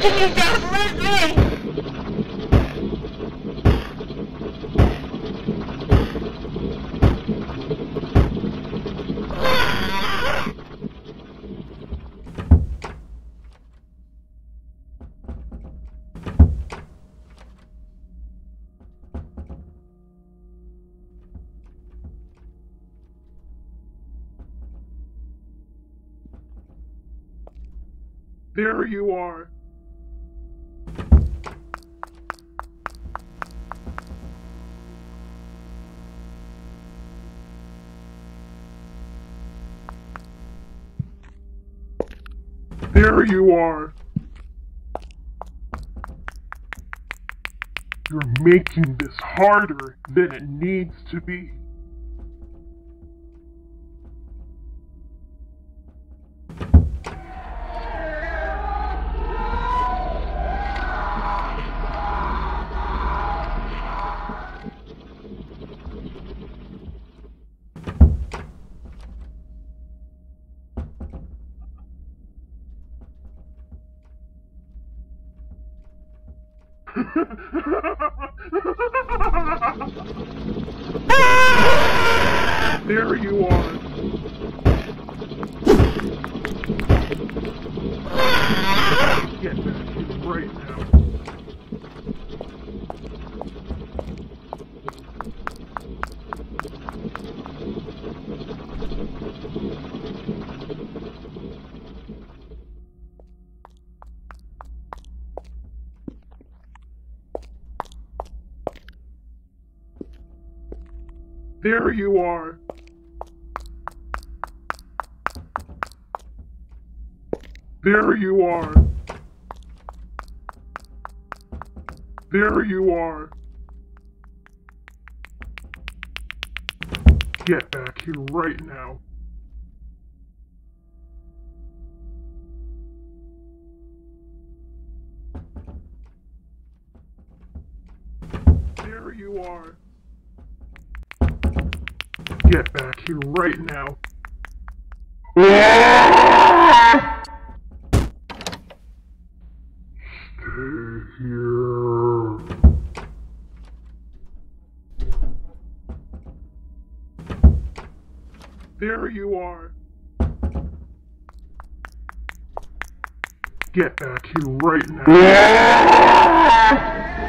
You just let me! There you are. There you are. You're making this harder than it needs to be. There you are. Get back here right now. There you are. There you are. There you are. Get back here right now. There you are. Get back here right now. Stay here. There you are. Get back here right now.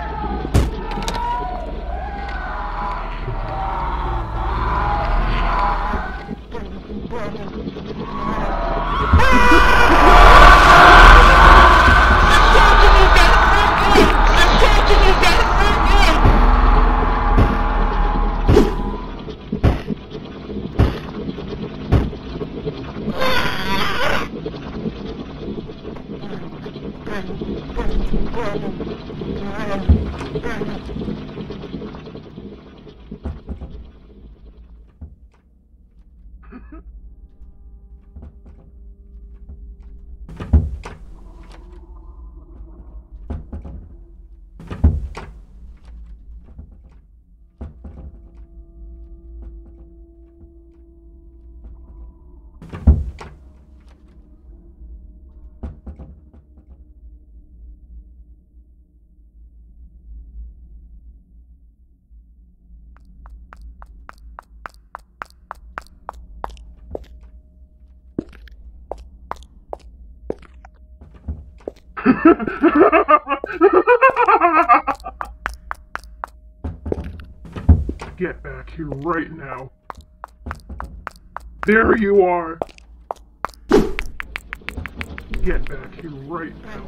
Get back here right now. There you are. Get back here right now.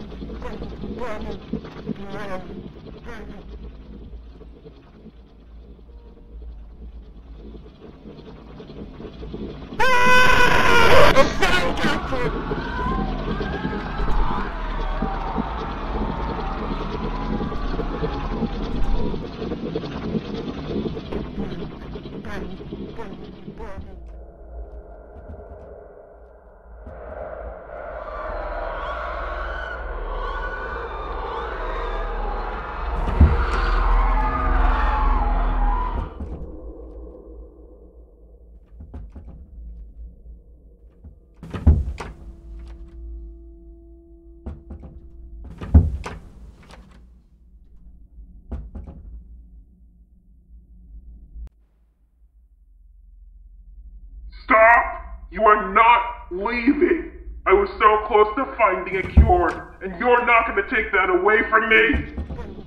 You are not leaving. I was so close to finding a cure, and you're not going to take that away from me.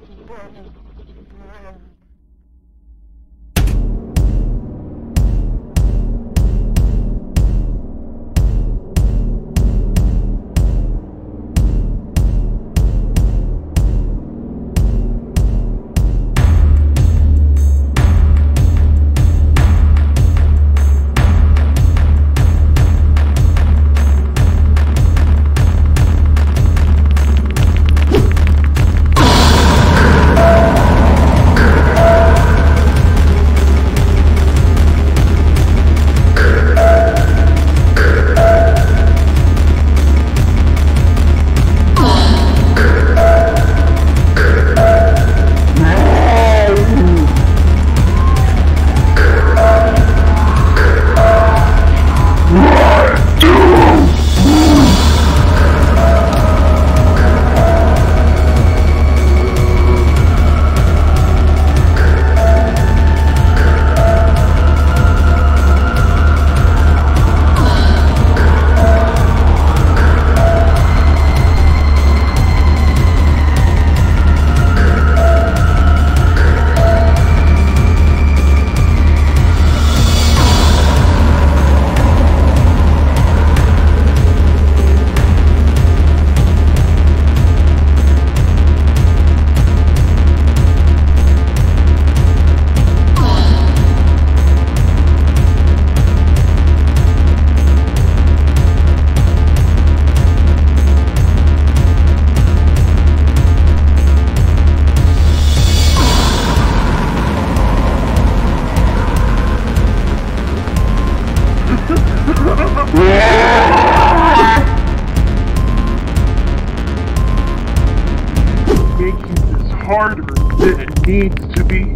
Making this harder than it needs to be.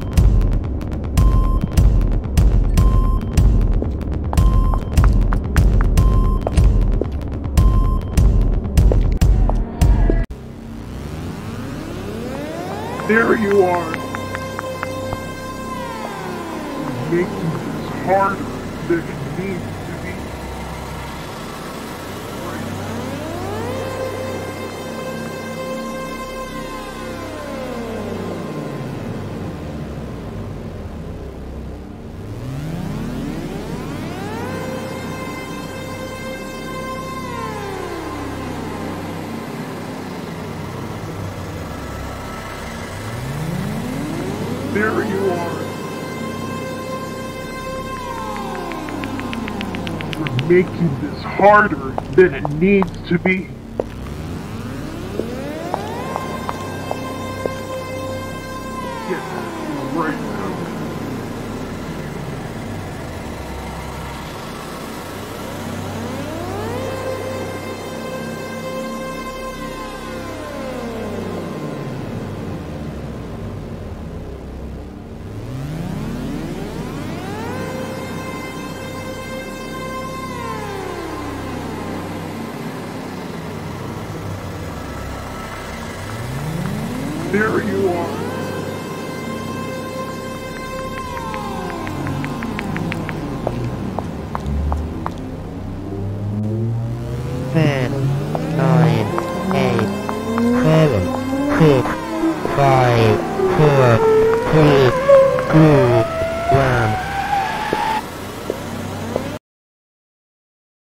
There you are. Making this harder than it needs to be. There you are. We're making this harder than it needs to be. Get right now. There you are. Man.